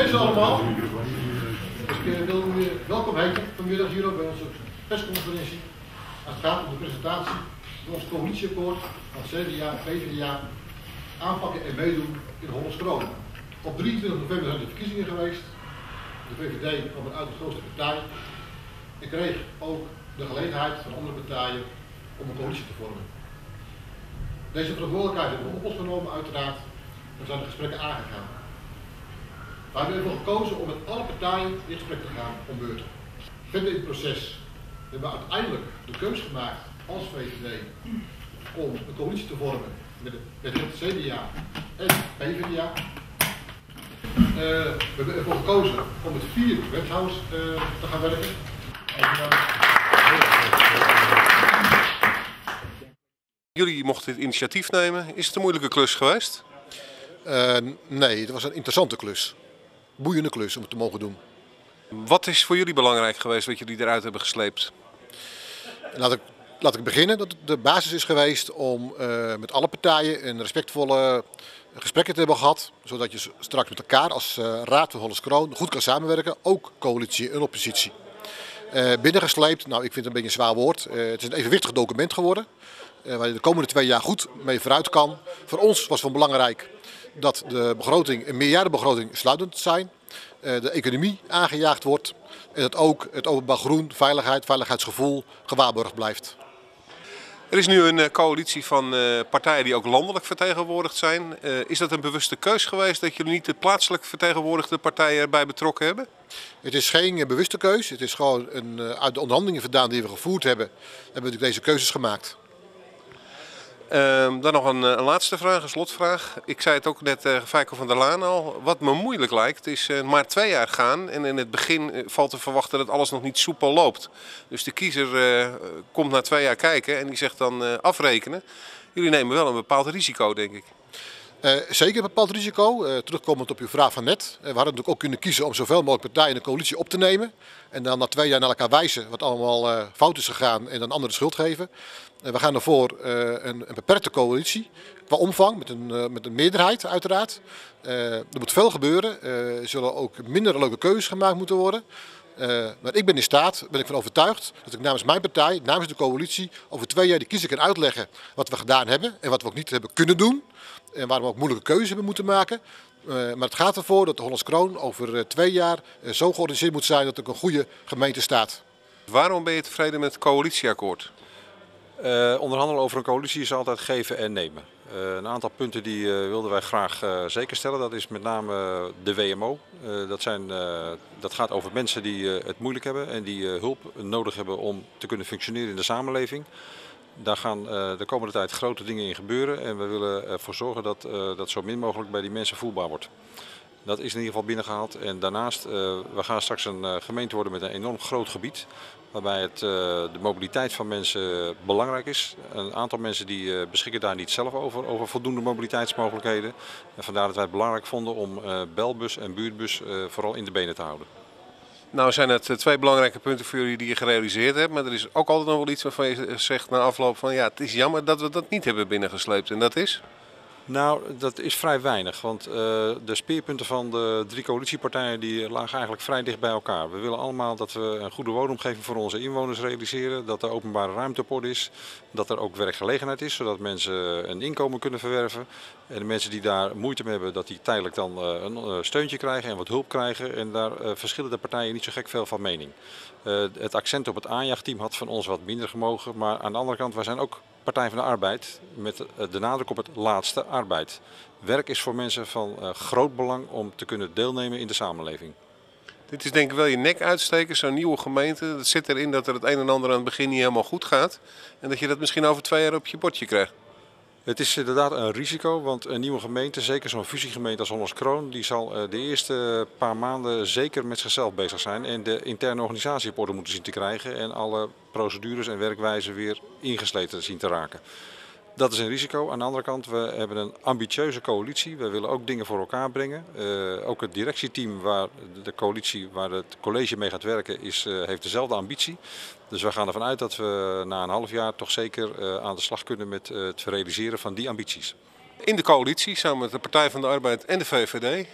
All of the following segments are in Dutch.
Beste allemaal. Ik wil u welkom heten vanmiddag hier ook bij onze persconferentie. Het gaat om de presentatie van ons coalitieakkoord van CDA en PvdA aanpakken en meedoen in Hollands-Kroon. Op 23 november zijn de verkiezingen geweest. De VVD kwam uit de grootste partij en kreeg ook de gelegenheid van andere partijen om een coalitie te vormen. Deze verantwoordelijkheid hebben we op ons genomen uiteraard en zijn de gesprekken aangegaan. We hebben ervoor gekozen om met alle partijen in gesprek te gaan om beurten. Verder in het proces hebben we uiteindelijk de keus gemaakt als VVD om een coalitie te vormen met het CDA en PvdA. We hebben ervoor gekozen om met 4 wethouders te gaan werken. Jullie mochten dit initiatief nemen. Is het een moeilijke klus geweest? Nee, het was een interessante klus. Boeiende klus om het te mogen doen. Wat is voor jullie belangrijk geweest wat jullie eruit hebben gesleept? Laat ik beginnen dat de basis is geweest om met alle partijen een respectvolle gesprekken te hebben gehad. Zodat je straks met elkaar als Raad van Hollands-Kroon goed kan samenwerken, ook coalitie en oppositie. Binnengesleept, nou ik vind het een beetje een zwaar woord. Het is een evenwichtig document geworden. Waar je de komende 2 jaar goed mee vooruit kan. Voor ons was van belangrijk dat de begroting, een meerjarenbegroting sluitend zijn. De economie aangejaagd wordt. En dat ook het openbaar groen, veiligheidsgevoel gewaarborgd blijft. Er is nu een coalitie van partijen die ook landelijk vertegenwoordigd zijn. Is dat een bewuste keus geweest dat jullie niet de plaatselijk vertegenwoordigde partijen erbij betrokken hebben? Het is geen bewuste keus. Het is gewoon uit de onderhandelingen vandaan die we gevoerd hebben, hebben we deze keuzes gemaakt. Dan nog een laatste vraag, een slotvraag. Ik zei het ook net Feiko van der Laan al. Wat me moeilijk lijkt is maar 2 jaar gaan en in het begin valt te verwachten dat alles nog niet soepel loopt. Dus de kiezer komt na 2 jaar kijken en die zegt dan afrekenen. Jullie nemen wel een bepaald risico, denk ik. Zeker een bepaald risico. Terugkomend op uw vraag van net. We hadden natuurlijk ook kunnen kiezen om zoveel mogelijk partijen in de coalitie op te nemen. En dan na 2 jaar naar elkaar wijzen wat allemaal fout is gegaan en dan anderen de schuld geven. We gaan ervoor een beperkte coalitie qua omvang met een meerderheid uiteraard. Er moet veel gebeuren. Er zullen ook minder leuke keuzes gemaakt moeten worden. Maar ik ben in staat, ben ik van overtuigd, dat ik namens mijn partij, namens de coalitie, over 2 jaar de kiezer kan uitleggen wat we gedaan hebben en wat we ook niet hebben kunnen doen. En waarom we ook moeilijke keuzes hebben moeten maken. Maar het gaat ervoor dat de Hollands-Kroon over 2 jaar zo georganiseerd moet zijn dat er een goede gemeente staat. Waarom ben je tevreden met het coalitieakkoord? Onderhandelen over een coalitie is altijd geven en nemen. Een aantal punten die wilden wij graag zeker stellen. Dat is met name de WMO. Dat gaat over mensen die het moeilijk hebben en die hulp nodig hebben om te kunnen functioneren in de samenleving. Daar gaan de komende tijd grote dingen in gebeuren en we willen ervoor zorgen dat dat zo min mogelijk bij die mensen voelbaar wordt. Dat is in ieder geval binnengehaald en daarnaast, we gaan straks een gemeente worden met een enorm groot gebied. Waarbij de mobiliteit van mensen belangrijk is. Een aantal mensen die beschikken daar niet zelf over voldoende mobiliteitsmogelijkheden. En vandaar dat wij het belangrijk vonden om belbus en buurtbus vooral in de benen te houden. Nou zijn het 2 belangrijke punten voor jullie die je gerealiseerd hebt. Maar er is ook altijd nog wel iets waarvan je zegt na afloop van ja, het is jammer dat we dat niet hebben binnengesleept. En dat is? Nou, dat is vrij weinig, want de speerpunten van de 3 coalitiepartijen die lagen eigenlijk vrij dicht bij elkaar. We willen allemaal dat we een goede woonomgeving voor onze inwoners realiseren, dat er openbare ruimte op orde is, dat er ook werkgelegenheid is, zodat mensen een inkomen kunnen verwerven. En de mensen die daar moeite mee hebben, dat die tijdelijk dan een steuntje krijgen en wat hulp krijgen. En daar verschillen de partijen niet zo gek veel van mening. Het accent op het aanjaagteam had van ons wat minder gemogen, maar aan de andere kant, wij zijn ook Partij van de Arbeid met de nadruk op het laatste, arbeid. Werk is voor mensen van groot belang om te kunnen deelnemen in de samenleving. Dit is denk ik wel je nek uitsteken, zo'n nieuwe gemeente. Dat zit erin dat er het een en ander aan het begin niet helemaal goed gaat. En dat je dat misschien over 2 jaar op je bordje krijgt. Het is inderdaad een risico, want een nieuwe gemeente, zeker zo'n fusiegemeente als Hollands-Kroon, die zal de eerste paar maanden zeker met zichzelf bezig zijn en de interne organisatie op orde moeten zien te krijgen en alle procedures en werkwijzen weer ingesleten zien te raken. Dat is een risico. Aan de andere kant, we hebben een ambitieuze coalitie. We willen ook dingen voor elkaar brengen. Ook het directieteam waar het college mee gaat werken heeft dezelfde ambitie. Dus we gaan ervan uit dat we na een half jaar toch zeker aan de slag kunnen met het realiseren van die ambities. In de coalitie, samen met de Partij van de Arbeid en de VVD,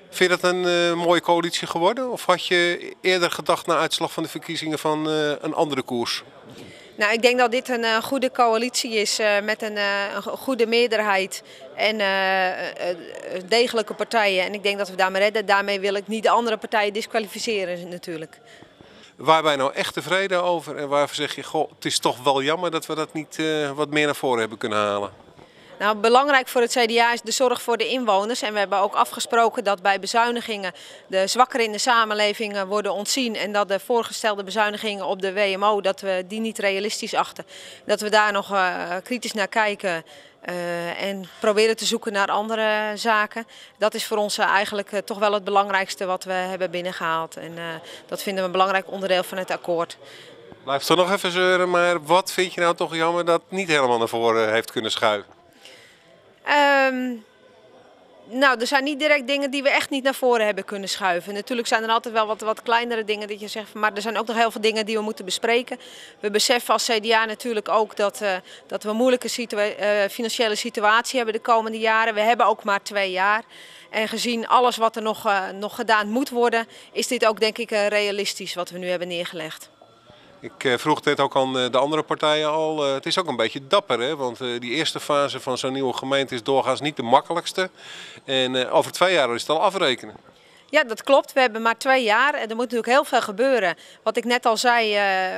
Vind je dat een mooie coalitie geworden? Of had je eerder gedacht na uitslag van de verkiezingen van een andere koers? Nou, ik denk dat dit een goede coalitie is met een goede meerderheid en degelijke partijen. En ik denk dat we daarmee redden. Daarmee wil ik niet de andere partijen disqualificeren natuurlijk. Waar ben je nou echt tevreden over en waarvan zeg je, goh, het is toch wel jammer dat we dat niet wat meer naar voren hebben kunnen halen? Nou, belangrijk voor het CDA is de zorg voor de inwoners. En we hebben ook afgesproken dat bij bezuinigingen de zwakkeren in de samenleving worden ontzien. En dat de voorgestelde bezuinigingen op de WMO, dat we die niet realistisch achten. Dat we daar nog kritisch naar kijken en proberen te zoeken naar andere zaken. Dat is voor ons eigenlijk toch wel het belangrijkste wat we hebben binnengehaald. En dat vinden we een belangrijk onderdeel van het akkoord. Blijf toch nog even zeuren, maar wat vind je nou toch jammer dat niet helemaal naar voren heeft kunnen schuiven? Nou, er zijn niet direct dingen die we echt niet naar voren hebben kunnen schuiven. Natuurlijk zijn er altijd wel wat kleinere dingen dat je zegt, maar er zijn ook nog heel veel dingen die we moeten bespreken. We beseffen als CDA natuurlijk ook dat we een moeilijke financiële situatie hebben de komende jaren. We hebben ook maar 2 jaar. En gezien alles wat er nog gedaan moet worden, is dit ook denk ik realistisch wat we nu hebben neergelegd. Ik vroeg dit ook aan de andere partijen al. Het is ook een beetje dapper, hè? Want die eerste fase van zo'n nieuwe gemeente is doorgaans niet de makkelijkste. En over 2 jaar is het al afrekenen. Ja, dat klopt. We hebben maar 2 jaar. Er moet natuurlijk heel veel gebeuren. Wat ik net al zei,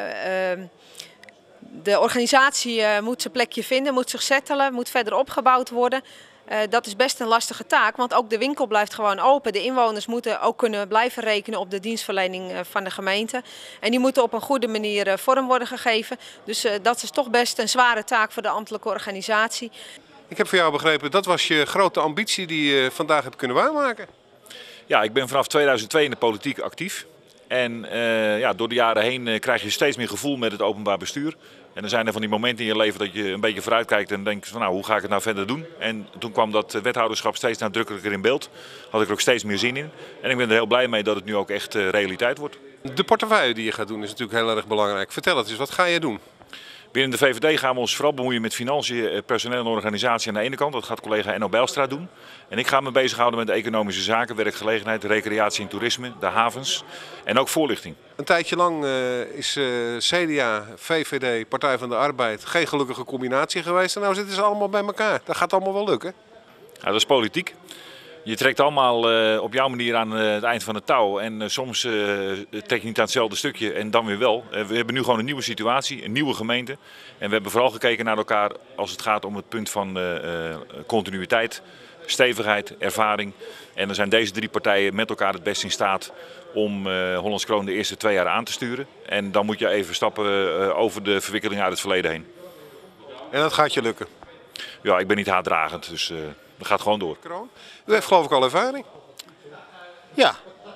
de organisatie moet zijn plekje vinden, moet zich settelen, moet verder opgebouwd worden. Dat is best een lastige taak, want ook de winkel blijft gewoon open. De inwoners moeten ook kunnen blijven rekenen op de dienstverlening van de gemeente. En die moeten op een goede manier vorm worden gegeven. Dus dat is toch best een zware taak voor de ambtelijke organisatie. Ik heb van jou begrepen, dat was je grote ambitie die je vandaag hebt kunnen waarmaken. Ja, ik ben vanaf 2002 in de politiek actief. En door de jaren heen krijg je steeds meer gevoel met het openbaar bestuur. En er zijn er van die momenten in je leven dat je een beetje vooruitkijkt en denkt van nou, hoe ga ik het nou verder doen? En toen kwam dat wethouderschap steeds nadrukkelijker in beeld. Had ik er ook steeds meer zin in. En ik ben er heel blij mee dat het nu ook echt realiteit wordt. De portefeuille die je gaat doen is natuurlijk heel erg belangrijk. Vertel het eens, wat ga je doen? Binnen de VVD gaan we ons vooral bemoeien met financiën, personeel en organisatie aan de ene kant. Dat gaat collega Enno Bijlstra doen. En ik ga me bezighouden met de economische zaken, werkgelegenheid, recreatie en toerisme, de havens en ook voorlichting. Een tijdje lang is CDA, VVD, Partij van de Arbeid geen gelukkige combinatie geweest. En nou zitten ze allemaal bij elkaar. Dat gaat allemaal wel lukken. Ja, dat is politiek. Je trekt allemaal op jouw manier aan het eind van het touw. En soms trek je niet aan hetzelfde stukje en dan weer wel. We hebben nu gewoon een nieuwe situatie, een nieuwe gemeente. En we hebben vooral gekeken naar elkaar als het gaat om het punt van continuïteit, stevigheid, ervaring. En dan zijn deze 3 partijen met elkaar het best in staat om Hollands Kroon de eerste 2 jaar aan te sturen. En dan moet je even stappen over de verwikkelingen uit het verleden heen. En dat gaat je lukken? Ja, ik ben niet haatdragend, dus dat gaat gewoon door. U heeft geloof ik al ervaring? Ja,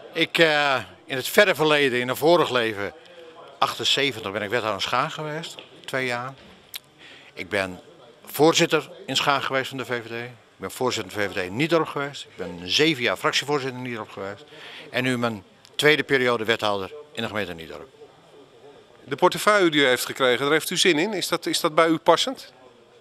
in het verre verleden, in een vorig leven, 78 ben ik wethouder in Schaag geweest, 2 jaar. Ik ben voorzitter in Schaag geweest van de VVD. Ik ben voorzitter van de VVD in Niedorp geweest. Ik ben 7 jaar fractievoorzitter in Niedorp geweest. En nu mijn 2e periode wethouder in de gemeente Niedorp. De portefeuille die u heeft gekregen, daar heeft u zin in. Is dat bij u passend?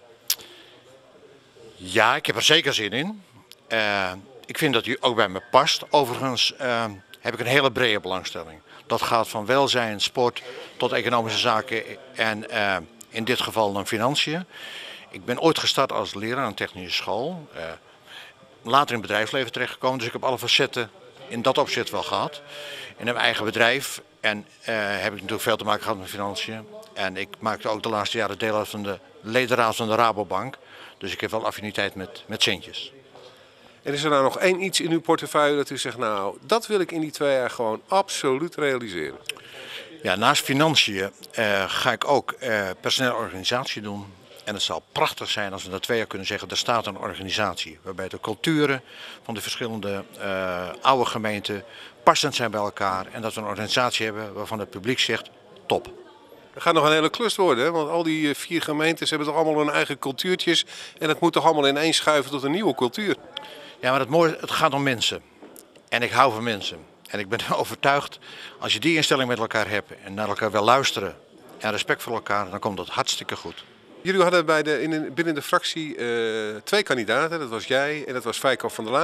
Ja, ik heb er zeker zin in. Ik vind dat u ook bij me past. Overigens heb ik een hele brede belangstelling. Dat gaat van welzijn, sport tot economische zaken en in dit geval dan financiën. Ik ben ooit gestart als leraar aan een technische school. Later in het bedrijfsleven terechtgekomen, dus ik heb alle facetten in dat opzicht wel gehad. In mijn eigen bedrijf en heb ik natuurlijk veel te maken gehad met financiën. En ik maakte ook de laatste jaren deel uit van de ledenraad van de Rabobank. Dus ik heb wel affiniteit met centjes. En is er nou nog één iets in uw portefeuille dat u zegt, nou, dat wil ik in die 2 jaar gewoon absoluut realiseren? Ja, naast financiën ga ik ook personeel en organisatie doen. En het zal prachtig zijn als we na 2 jaar kunnen zeggen, er staat een organisatie. Waarbij de culturen van de verschillende oude gemeenten passend zijn bij elkaar. En dat we een organisatie hebben waarvan het publiek zegt, top. Dat gaat nog een hele klus worden, hè? Want al die 4 gemeentes hebben toch allemaal hun eigen cultuurtjes. En het moet toch allemaal ineens schuiven tot een nieuwe cultuur. Ja, maar het gaat om mensen. En ik hou van mensen. En ik ben overtuigd, als je die instelling met elkaar hebt en naar elkaar wil luisteren en respect voor elkaar, dan komt dat hartstikke goed. Jullie hadden binnen de fractie 2 kandidaten, dat was jij en dat was Feiko van der Laan. Ja.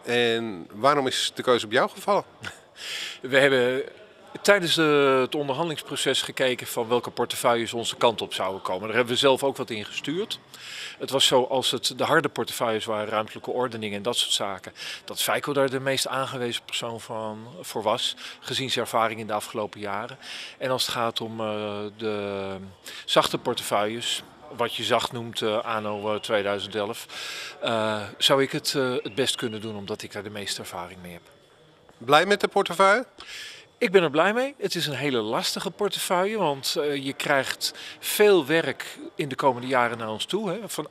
En waarom is de keuze op jou gevallen? We hebben tijdens het onderhandelingsproces gekeken van welke portefeuilles onze kant op zouden komen. Daar hebben we zelf ook wat in gestuurd. Het was zo, als het de harde portefeuilles waren, ruimtelijke ordening en dat soort zaken, dat Feiko daar de meest aangewezen persoon voor was, gezien zijn ervaring in de afgelopen jaren. En als het gaat om de zachte portefeuilles, wat je zacht noemt anno 2011, zou ik het best kunnen doen omdat ik daar de meeste ervaring mee heb. Blij met de portefeuille? Ik ben er blij mee. Het is een hele lastige portefeuille, want je krijgt veel werk in de komende jaren naar ons toe. Hè. Van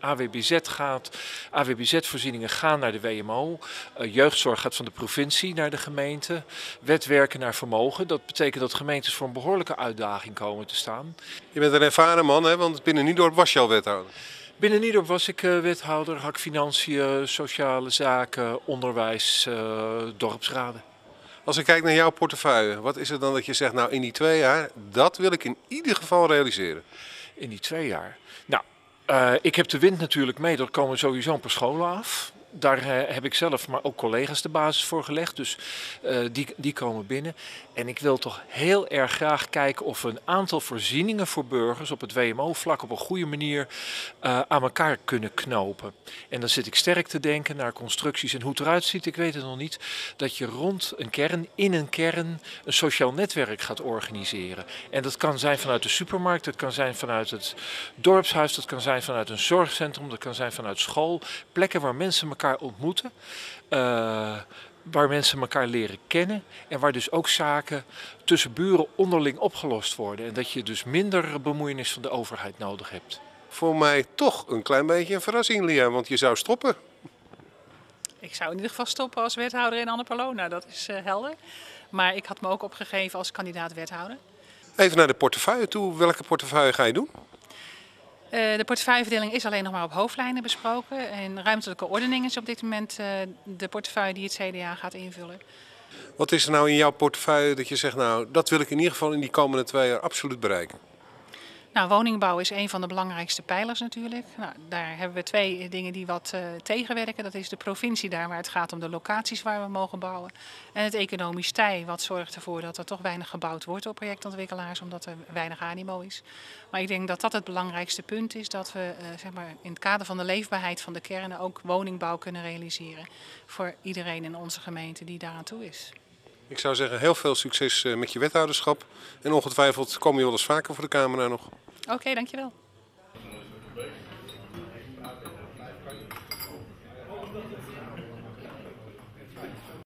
AWBZ-voorzieningen gaan naar de WMO. Jeugdzorg gaat van de provincie naar de gemeente. Wetwerken naar vermogen. Dat betekent dat gemeentes voor een behoorlijke uitdaging komen te staan. Je bent een ervaren man, hè? Want binnen Niedorp was je al wethouder. Binnen Niedorp was ik wethouder, had ik financiën, sociale zaken, onderwijs, dorpsraden. Als ik kijk naar jouw portefeuille, wat is het dan dat je zegt, nou in die 2 jaar, dat wil ik in ieder geval realiseren? In die 2 jaar? Nou, ik heb de wind natuurlijk mee, er komen sowieso een paar scholen af. Daar heb ik zelf, maar ook collega's de basis voor gelegd, dus die komen binnen. En ik wil toch heel erg graag kijken of we een aantal voorzieningen voor burgers op het WMO-vlak op een goede manier aan elkaar kunnen knopen. En dan zit ik sterk te denken naar constructies en hoe het eruit ziet, ik weet het nog niet, dat je rond een kern, in een kern, een sociaal netwerk gaat organiseren. En dat kan zijn vanuit de supermarkt, dat kan zijn vanuit het dorpshuis, dat kan zijn vanuit een zorgcentrum, dat kan zijn vanuit school. Plekken waar mensen elkaar ontmoeten, waar mensen elkaar leren kennen en waar dus ook zaken tussen buren onderling opgelost worden. En dat je dus minder bemoeienis van de overheid nodig hebt. Voor mij toch een klein beetje een verrassing, Lia, want je zou stoppen. Ik zou in ieder geval stoppen als wethouder in Annapolona, dat is helder. Maar ik had me ook opgegeven als kandidaat wethouder. Even naar de portefeuille toe. Welke portefeuille ga je doen? De portefeuilleverdeling is alleen nog maar op hoofdlijnen besproken. En ruimtelijke ordening is op dit moment de portefeuille die het CDA gaat invullen. Wat is er nou in jouw portefeuille dat je zegt, nou dat wil ik in ieder geval in die komende 2 jaar absoluut bereiken? Nou, woningbouw is een van de belangrijkste pijlers natuurlijk. Nou, daar hebben we 2 dingen die wat tegenwerken. Dat is de provincie daar waar het gaat om de locaties waar we mogen bouwen. En het economisch tij wat zorgt ervoor dat er toch weinig gebouwd wordt door projectontwikkelaars. Omdat er weinig animo is. Maar ik denk dat dat het belangrijkste punt is. Dat we zeg maar in het kader van de leefbaarheid van de kernen ook woningbouw kunnen realiseren. Voor iedereen in onze gemeente die daaraan toe is. Ik zou zeggen heel veel succes met je wethouderschap. En ongetwijfeld kom je wel eens vaker voor de camera nog. Oké, dankjewel.